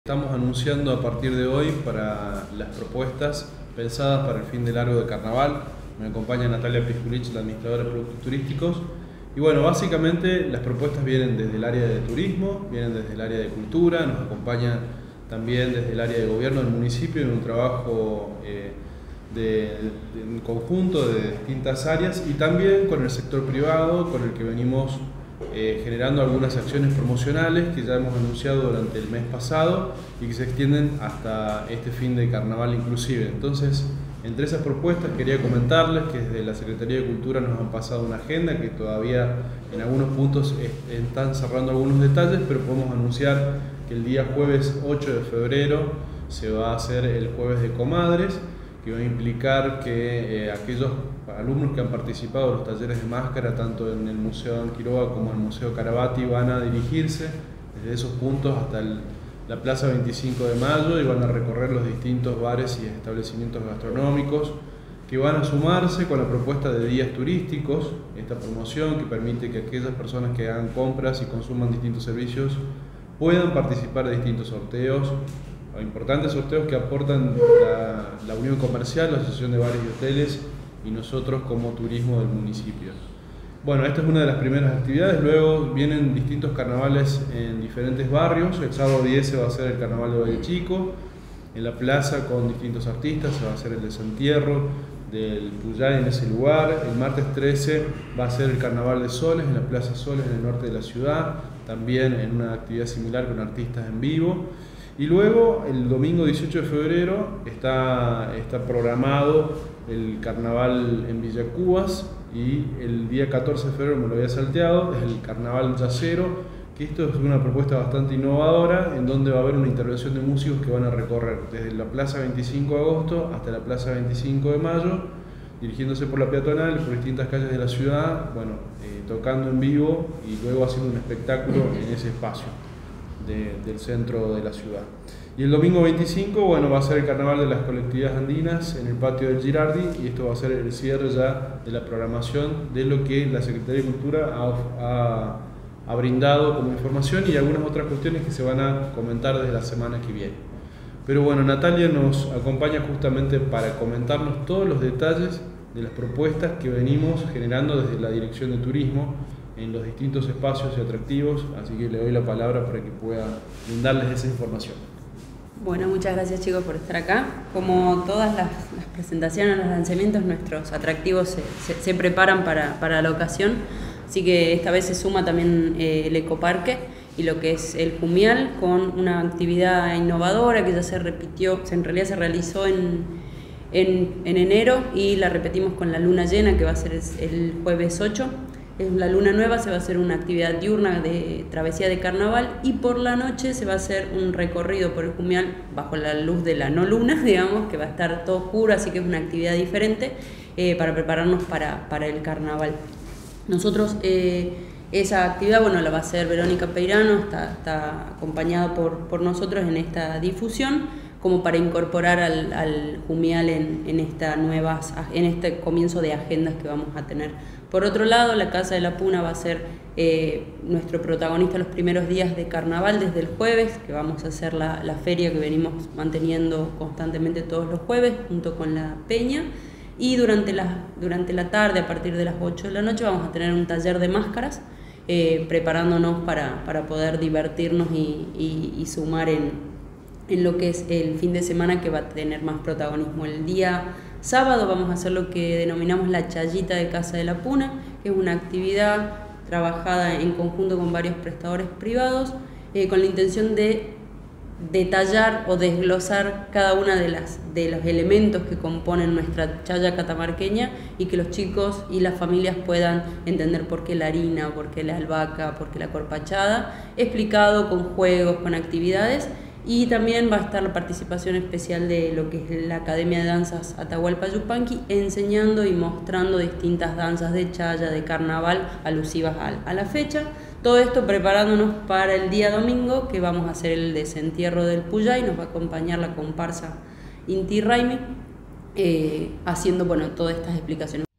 Estamos anunciando a partir de hoy para las propuestas pensadas para el fin de largo de carnaval. Me acompaña Natalia Pisculich, la administradora de productos turísticos. Y bueno, básicamente las propuestas vienen desde el área de turismo, vienen desde el área de cultura, nos acompaña también desde el área de gobierno del municipio en un trabajo en conjunto de distintas áreas y también con el sector privado, con el que venimos generando algunas acciones promocionales que ya hemos anunciado durante el mes pasado y que se extienden hasta este fin de carnaval inclusive. Entonces, entre esas propuestas quería comentarles que desde la Secretaría de Cultura nos han pasado una agenda que todavía en algunos puntos están cerrando algunos detalles, pero podemos anunciar que el día jueves 8 de febrero se va a hacer el Jueves de Comadres, que va a implicar que aquellos alumnos que han participado en los talleres de máscara, tanto en el Museo Adán Quiroga como en el Museo Carabati, van a dirigirse desde esos puntos hasta la Plaza 25 de Mayo y van a recorrer los distintos bares y establecimientos gastronómicos que van a sumarse con la propuesta de días turísticos, esta promoción que permite que aquellas personas que hagan compras y consuman distintos servicios puedan participar de distintos sorteos, importantes sorteos que aportan la Unión Comercial, la Asociación de Bares y Hoteles y nosotros como turismo del municipio. Bueno, esta es una de las primeras actividades, luego vienen distintos carnavales en diferentes barrios. El sábado 10 se va a hacer el carnaval de Valle Chico, en la plaza con distintos artistas, se va a hacer el desentierro del Puyay en ese lugar. El martes 13 va a ser el carnaval de Soles en la Plaza Soles en el norte de la ciudad, también en una actividad similar con artistas en vivo. Y luego el domingo 18 de febrero está programado el carnaval en Villa Cubas y el día 14 de febrero, me lo había salteado, es el carnaval yacero, que esto es una propuesta bastante innovadora en donde va a haber una intervención de músicos que van a recorrer desde la Plaza 25 de Agosto hasta la Plaza 25 de Mayo, dirigiéndose por la peatonal, por distintas calles de la ciudad, bueno, tocando en vivo y luego haciendo un espectáculo en ese espacio del centro de la ciudad. Y el domingo 25, bueno, va a ser el carnaval de las colectividades andinas en el patio del Girardi y esto va a ser el cierre ya de la programación de lo que la Secretaría de Cultura ha brindado como información y algunas otras cuestiones que se van a comentar desde la semana que viene. Pero bueno, Natalia nos acompaña justamente para comentarnos todos los detalles de las propuestas que venimos generando desde la Dirección de Turismo en los distintos espacios y atractivos, así que le doy la palabra para que pueda brindarles esa información. Bueno, muchas gracias chicos por estar acá. Como todas las presentaciones, los lanzamientos, nuestros atractivos se preparan para la ocasión, así que esta vez se suma también el ecoparque y lo que es el Jumial con una actividad innovadora que ya se repitió, en realidad se realizó en enero y la repetimos con la luna llena que va a ser el jueves 8. La luna nueva se va a hacer una actividad diurna de travesía de carnaval y por la noche se va a hacer un recorrido por el Jumial bajo la luz de la no luna, digamos, que va a estar todo oscuro, así que es una actividad diferente para prepararnos para el carnaval. Nosotros esa actividad, bueno, la va a hacer Verónica Peirano, está acompañada por nosotros en esta difusión, como para incorporar al Jumial en este comienzo de agendas que vamos a tener. Por otro lado, la Casa de la Puna va a ser nuestro protagonista los primeros días de carnaval desde el jueves, que vamos a hacer la feria que venimos manteniendo constantemente todos los jueves junto con la Peña, y durante la tarde, a partir de las 8 de la noche, vamos a tener un taller de máscaras, preparándonos para poder divertirnos y sumar en lo que es el fin de semana, que va a tener más protagonismo. El día sábado vamos a hacer lo que denominamos la chayita de Casa de la Puna, que es una actividad trabajada en conjunto con varios prestadores privados, con la intención de detallar o desglosar cada una de los elementos que componen nuestra chaya catamarqueña y que los chicos y las familias puedan entender por qué la harina, por qué la albahaca, por qué la corpachada, explicado con juegos, con actividades. Y también va a estar la participación especial de lo que es la Academia de Danzas Atahualpa Yupanqui, enseñando y mostrando distintas danzas de chaya, de carnaval, alusivas a la fecha. Todo esto preparándonos para el día domingo, que vamos a hacer el desentierro del Puyay, nos va a acompañar la comparsa Inti Raimi, haciendo, bueno, todas estas explicaciones.